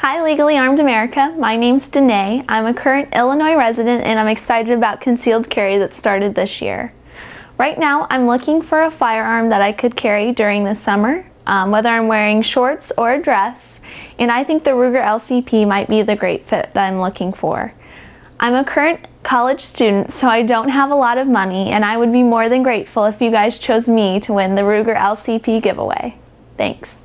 Hi Legally Armed America, my name's Danae. I'm a current Illinois resident and I'm excited about concealed carry that started this year. Right now I'm looking for a firearm that I could carry during the summer, whether I'm wearing shorts or a dress, and I think the Ruger LCP might be the great fit that I'm looking for. I'm a current college student, so I don't have a lot of money, and I would be more than grateful if you guys chose me to win the Ruger LCP giveaway. Thanks.